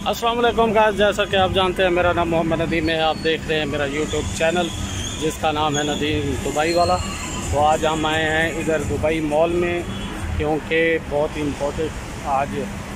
अस्सलाम वालेकुम गाइस, जैसा कि आप जानते हैं मेरा नाम मोहम्मद नदीम है। आप देख रहे हैं मेरा यूट्यूब चैनल जिसका नाम है नदीम दुबई वाला। तो आज हम आए हैं इधर दुबई मॉल में क्योंकि बहुत इम्पोर्टेंट आज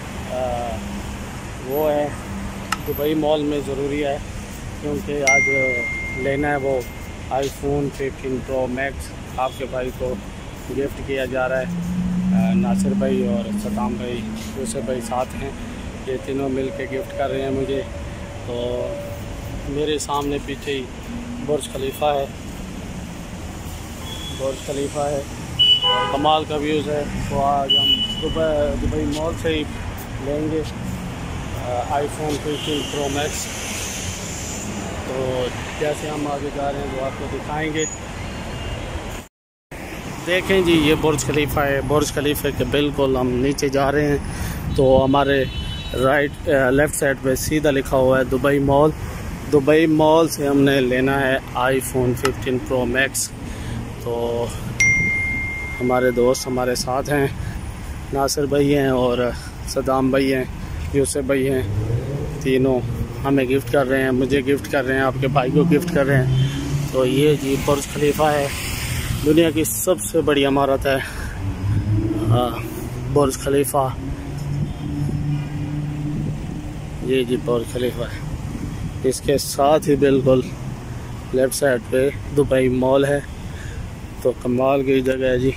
वो है दुबई मॉल में ज़रूरी है क्योंकि आज लेना है वो आईफोन 15 प्रो मैक्स। आपके भाई को गिफ्ट किया जा रहा है। नासिर भाई और सदाम भाई यूसुफ भाई साथ हैं, ये तीनों मिल के गिफ्ट कर रहे हैं मुझे। तो मेरे सामने पीछे ही बुर्ज खलीफा है, कमाल का व्यूज़ है। तो आज हम दुबई मॉल से ही लेंगे आईफोन 15 प्रो मैक्स। तो जैसे हम आगे जा रहे हैं वो आपको दिखाएंगे। देखें जी, ये बुर्ज खलीफा है। बुर्ज खलीफे के बिल्कुल हम नीचे जा रहे हैं तो हमारे लेफ़्ट साइड पे सीधा लिखा हुआ है दुबई मॉल। दुबई मॉल से हमने लेना है आईफोन 15 प्रो मैक्स। तो हमारे दोस्त हमारे साथ हैं, नासिर भाई हैं और सदाम भाई हैं, यूसुफ भाई हैं। तीनों हमें गिफ्ट कर रहे हैं, मुझे गिफ्ट कर रहे हैं, आपके भाई को गिफ्ट कर रहे हैं। तो ये जी बुर्ज खलीफा है, दुनिया की सबसे बड़ी इमारत है बुर्ज खलीफा। ये जी बुर्ज खलीफा है, इसके साथ ही बिल्कुल लेफ़्ट साइड पे दुबई मॉल है। तो कमाल की जगह है जी।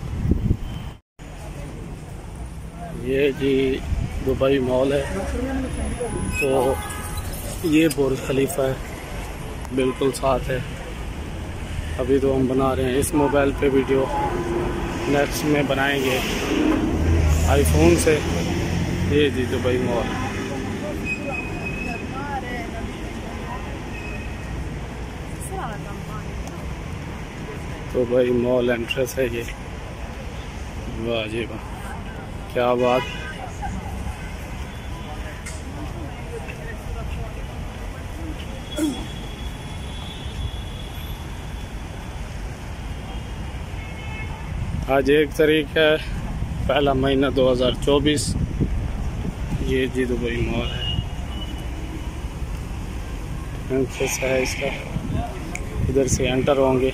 ये जी दुबई मॉल है। तो ये बुर्ज खलीफा है, बिल्कुल साथ है। अभी तो हम बना रहे हैं इस मोबाइल पे वीडियो, नेक्स्ट में बनाएंगे आईफोन से। ये जी Dubai Mall. Dubai Mall entrance है ये। वाह जी वाह, क्या बात। आज 1 तारीख है, पहला महीना 2024। ये जी दुबई मॉल है, एंट्रेंस है इसका। इधर से एंटर होंगे।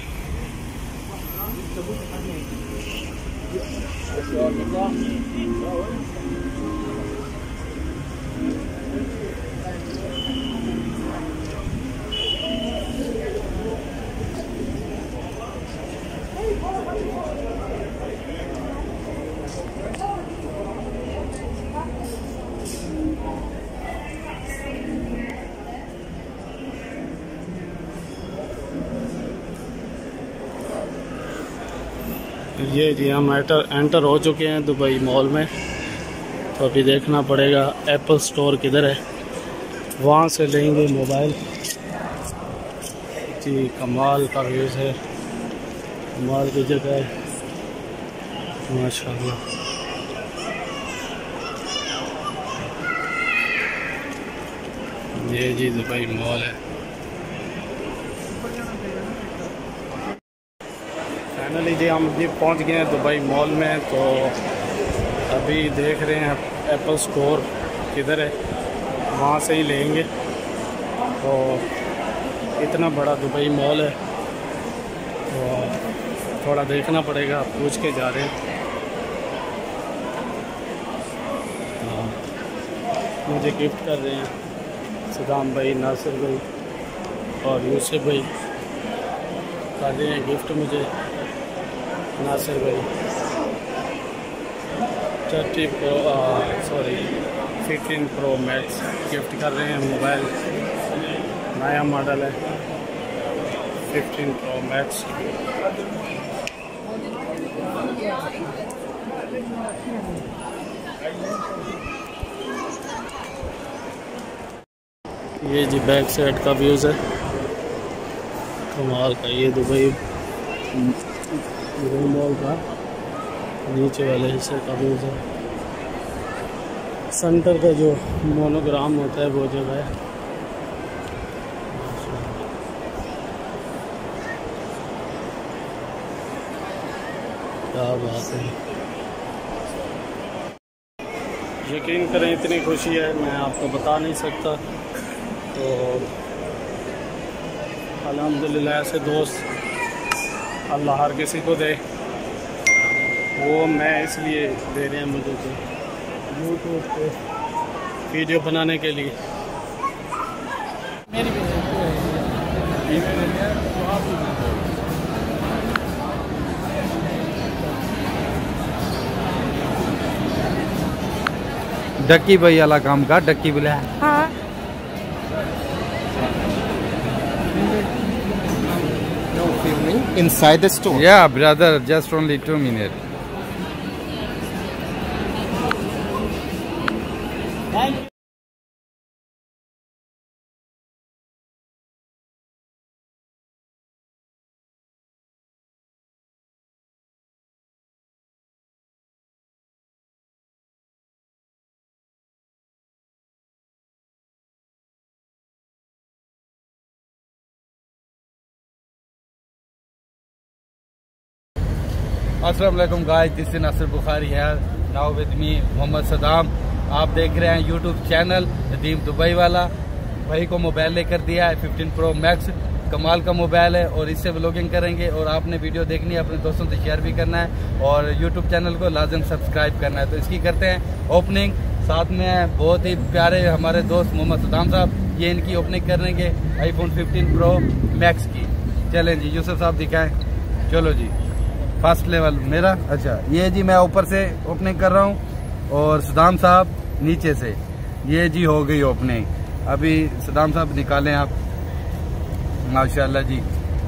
ये जी हम एंटर हो चुके हैं दुबई मॉल में। तो अभी देखना पड़ेगा एप्पल स्टोर किधर है, वहाँ से लेंगे मोबाइल। जी कमाल का व्यूज़ है, कमाल की जगह है माशाल्लाह। ये जी दुबई मॉल है। फाइनली जी हम जी पहुंच गए हैं दुबई मॉल में। तो अभी देख रहे हैं एप्पल स्टोर किधर है, वहाँ से ही लेंगे। तो इतना बड़ा दुबई मॉल है तो थोड़ा देखना पड़ेगा, पूछ के जा रहे हैं। मुझे गिफ्ट कर रहे हैं सदाम भाई, नासिर भाई और यूसुफ भाई कर रहे हैं गिफ्ट मुझे। नासिर भाई 15 प्रो मैक्स गिफ्ट कर रहे हैं। मोबाइल नया मॉडल है 15 प्रो मैक्स। ये जी बैक साइड का व्यूज़ है, कमाल का। ये दुबई मॉल का नीचे वाले हिस्से का व्यूज़ है। सेंटर का जो मोनोग्राम होता है वो जगह है। क्या बात है। यकीन करें इतनी खुशी है मैं आपको बता नहीं सकता। तो अल्हम्दुलिल्लाह ऐसे दोस्त अल्लाह हर किसी को दे, वो मैं इसलिए दे रहे हैं मुझे तो यूट्यूब पे वीडियो बनाने के लिए। डक्की भाई वाला काम का डक्की बोला। हाँ inside the store. Yeah, brother, just only 2 minutes. अस्सलाम वालेकुम guys, this is Nasir Bukhari है, now with me Mohammad Saddam. आप देख रहे हैं यूट्यूब चैनल नदीम दुबई वाला। भाई को मोबाइल लेकर दिया है 15 प्रो मैक्स, कमाल का मोबाइल है और इससे व्लॉगिंग करेंगे। और आपने वीडियो देखनी है, अपने दोस्तों से शेयर भी करना है और यूट्यूब चैनल को लाजम सब्सक्राइब करना है। तो इसकी करते हैं ओपनिंग। साथ में बहुत ही प्यारे हमारे दोस्त मोहम्मद सदाम साहब, ये इनकी ओपनिंग करेंगे iPhone 15 प्रो मैक्स की। चलें जी, यूसुफ साहब दिखाएं। चलो जी, फर्स्ट लेवल मेरा। अच्छा, ये जी मैं ऊपर से ओपनिंग कर रहा हूँ और सदाम साहब नीचे से। ये जी हो गई ओपनिंग। अभी सदाम साहब निकालें आप। माशाल्लाह जी,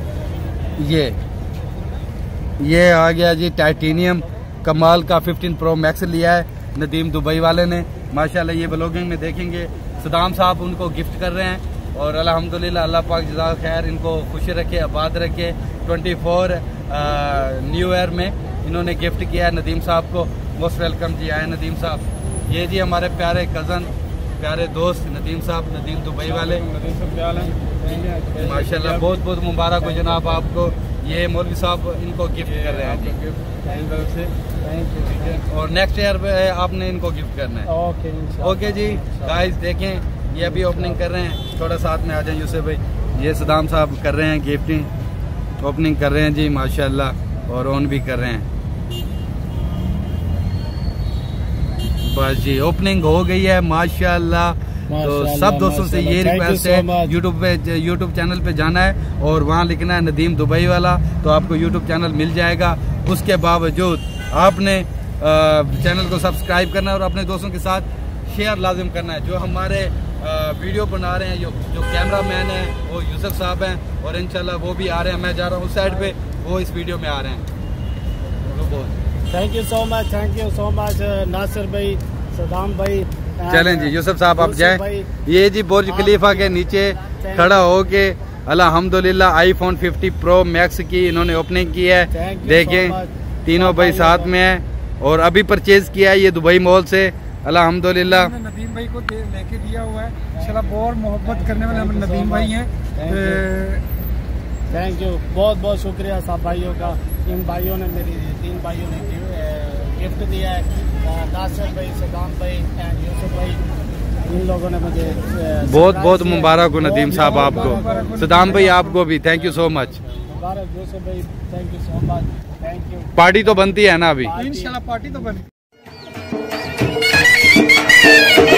ये आ गया जी टाइटेनियम कमाल का 15 प्रो मैक्स लिया है नदीम दुबई वाले ने। माशाल्लाह ये ब्लॉगिंग में देखेंगे। सदाम साहब उनको गिफ्ट कर रहे हैं और अल्हम्दुलिल्लाह अल्लाह पाक जज़ाक खैर, इनको खुश रखे, आबाद रखे। 24 न्यू ईयर में इन्होंने गिफ्ट किया है नदीम साहब को। मोस्ट वेलकम जी, आए नदीम साहब। ये जी हमारे प्यारे कज़न, प्यारे दोस्त नदीम साहब, नदीम दुबई वाले। माशाल्लाह बहुत बहुत मुबारक हो जनाब आपको। ये मौलवी साहब इनको गिफ्ट कर रहे हैं जी। और नेक्स्ट ईयर पे आपने इनको गिफ्ट करना है। ओके जी गाइस, देखें ये अभी ओपनिंग कर रहे हैं। थोड़ा साथ में आ जाए यूसुफ भाई। ये सदाम साहब कर रहे हैं गिफ्टिंग, ओपनिंग कर रहे हैं जी माशाल्लाह, और ऑन भी कर रहे हैं। बस जी ओपनिंग हो गई है माशाल्लाह। तो सब दोस्तों से ये रिक्वेस्ट है, यूट्यूब चैनल पे जाना है और वहाँ लिखना है नदीम दुबई वाला, तो आपको यूट्यूब चैनल मिल जाएगा। उसके बावजूद आपने चैनल को सब्सक्राइब करना है और अपने दोस्तों के साथ शेयर लाजिम करना है। जो हमारे वीडियो बना रहे हैं, जो कैमरा मैन है वो यूसुफ साहब हैं और इंशाल्लाह वो भी आ रहे हैं। मैं जा रहा हूँ उस साइड पे, वो इस वीडियो में आ रहे हैं। Thank you so much Nasir भाई, सदाम भाई। चलें जी यूसुफ साहब आप जाएं। ये जी बुर्ज खलीफा के नीचे खड़ा होके अल्हम्दुलिल्लाह iPhone 50 प्रो मैक्स की इन्होंने ओपनिंग की है। देखें तीनों भाई साथ में है और अभी परचेज किया है ये दुबई मॉल से अल्हम्दुलिल्लाह। नदीम भाई को लेके दिया हुआ है, इंशाल्लाह बहुत मोहब्बत करने वाले हम नदीम भाई हैं। थैंक यू, बहुत बहुत शुक्रिया सब भाइयों का। इन भाइयों ने तीन भाइयों ने गिफ्ट दिया है, नासिर भाई, सदाम भाई एंड यूसुफ भाई। इन लोगों ने मुझे बहुत बहुत मुबारक हो नदीम साहब आपको, सदाम भाई आपको भी thank you so much. Mubarak Yusuf भाई, thank you so much, thank you. Party तो बनती है ना अभी? इंशाल्लाह पार्टी तो बनी।